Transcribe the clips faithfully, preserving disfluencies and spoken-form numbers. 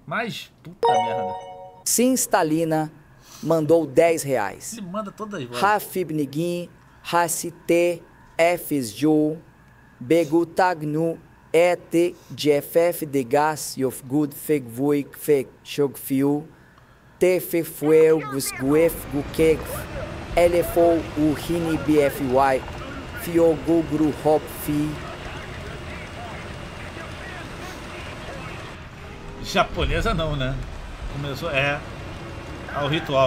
Mas, puta merda. Sim Stalina mandou dez reais. Ele manda todas as vozes. Rafib Niguin, Racite, Fsju, Begutagnu, Et, Gff de Gas, Yof Good, Fegvuik, Feg, Shogfiu, Tefefuel, Gusguef, Gukek, Elefou, Uhini, Bfy, Fiogugru, Hop, Fi. Japonesa não, né? Começou, é. Ah, o ritual.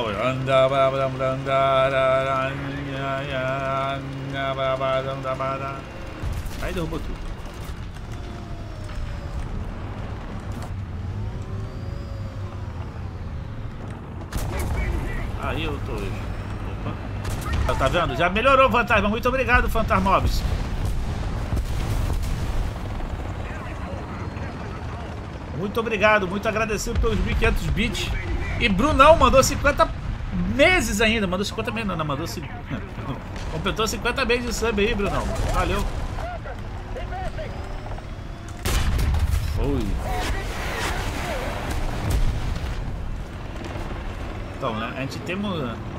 Aí derrubou tudo. Aí eu tô. Opa. Tá vendo? Já melhorou o fantasma. Muito obrigado, Fantasmobs. Muito obrigado, muito agradecido pelos mil e quinhentos bits. E Brunão mandou cinquenta meses ainda. Mandou cinquenta meses, não, não mandou cinquenta. Completou cinquenta meses de sub aí, Brunão. Valeu. Foi. Então, né? A gente temos.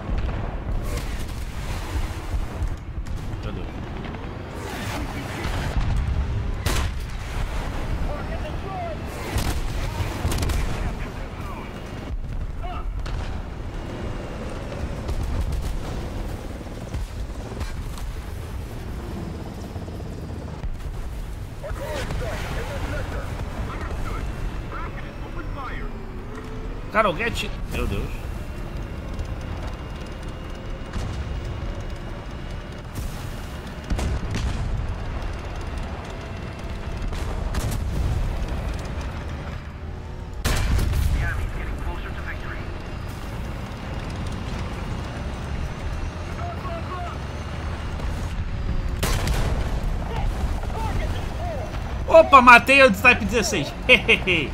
Cadê? Cara, o Get... Meu Deus. Opa, matei o Type dezesseis. Hehehe.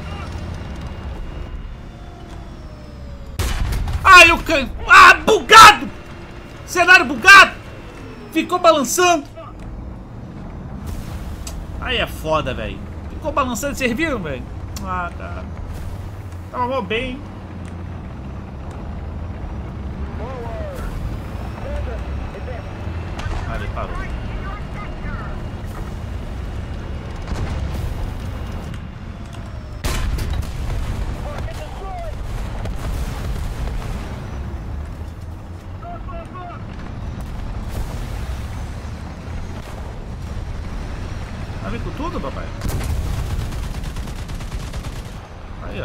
Ai, o can... Ah, bugado! Cenário bugado! Ficou balançando. Aí é foda, velho. Ficou balançando, vocês viram, velho? Ah, cara. Tava bem. Ah, ele parou. Vem com tudo, papai. Aí, ó.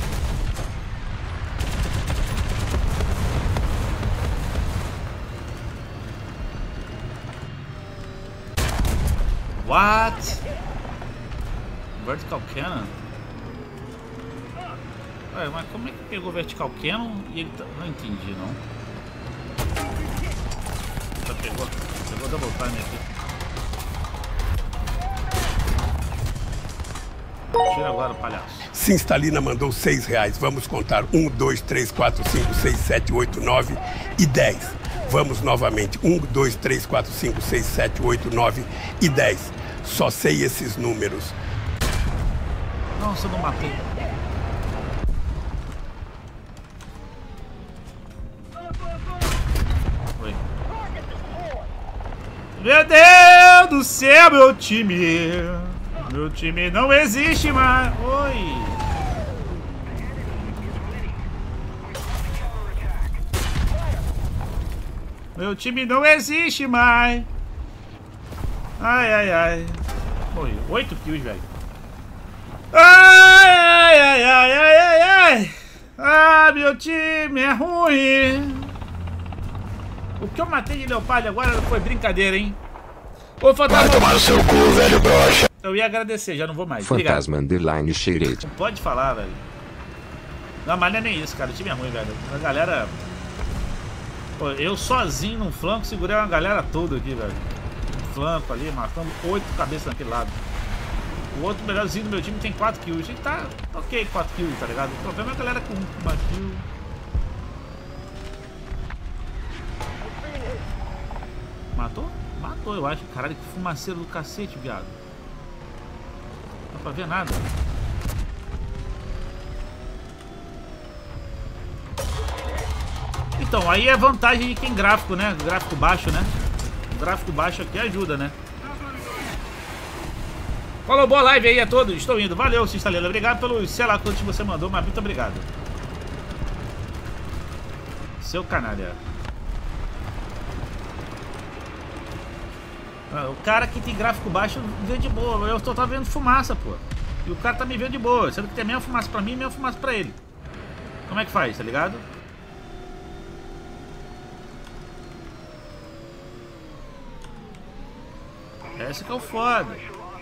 What? Vertical Cannon? Ué, mas como é que pegou Vertical Cannon e ele tá... Não entendi, não. Já pegou. Pegou Double Time aqui. Tira agora, palhaço. Sim, Stalina mandou seis reais. Vamos contar um, dois, três, quatro, cinco, seis, sete, oito, nove e dez. Vamos novamente. um, dois, três, quatro, cinco, seis, sete, oito, nove e dez. Só sei esses números. Nossa, eu não matei. Oi. Meu Deus do céu, meu time. Meu time não existe mais. Oi. Meu time não existe mais. Ai, ai, ai. Oi, oito kills, velho. Ai, ai, ai, ai, ai, ai, ai. Ah, meu time é ruim. O que eu matei de Leopard agora foi brincadeira, hein? Ô, Fantasma. Vai tomar no seu cu, velho broxa. Eu ia agradecer, já não vou mais. Fantasma underline xerete. Pode falar, velho. Não, mas não é nem isso, cara. O time é ruim, velho. A galera... Pô, eu sozinho num flanco segurei uma galera toda aqui, velho. Um flanco ali, matando oito cabeças naquele lado. O outro melhorzinho do meu time tem quatro kills. A gente tá ok, quatro kills, tá ligado? O problema é a galera com uma kill. Matou? Matou, eu acho. Caralho, que fumaceiro do cacete, viado. Não dá pra ver nada. Então, aí é vantagem de quem gráfico, né? Gráfico baixo, né? O gráfico baixo aqui ajuda, né? Falou, boa live aí a todos. Estou indo. Valeu, Cinstalelo. Obrigado pelo, sei lá quantos você mandou, mas muito obrigado. Seu canalha. Ah, o cara que tem gráfico baixo vê de boa. Eu tô, tô vendo fumaça, pô. E o cara tá me vendo de boa. Sendo que tem a mesma fumaça pra mim e a mesma fumaça pra ele. Como é que faz, tá ligado? Esse que é o foda.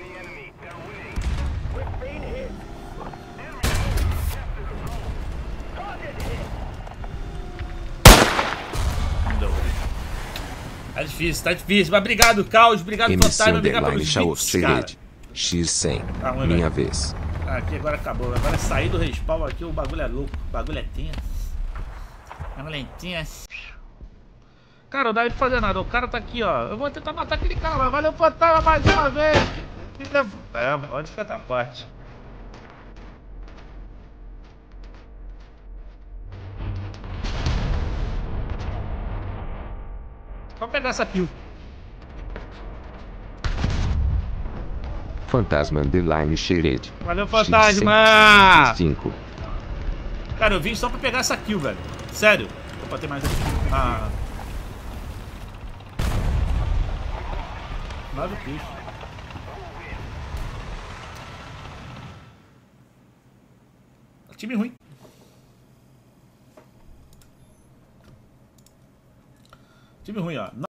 Tá difícil, tá difícil. Mas obrigado, Caos. Obrigado, Fantasma. Obrigado pelos bits, cara. X cem. Tá ruim, Minha velho. vez. Aqui agora acabou. Agora sair do respawn aqui, o bagulho é louco. O bagulho é tenso. O bagulho é tenso. Cara, não dá pra fazer nada. O cara tá aqui, ó. Eu vou tentar matar aquele cara, mas valeu, Fantasma, mais uma vez. É, onde fica tá forte. Vamos pegar essa kill. Fantasma Underline Xered. Valeu, Fantasma! cinco. Cara, eu vim só pra pegar essa kill, velho. Sério. Opa, tem mais aqui. Ah. Nove kills. Time ruim. Time ruim, ó.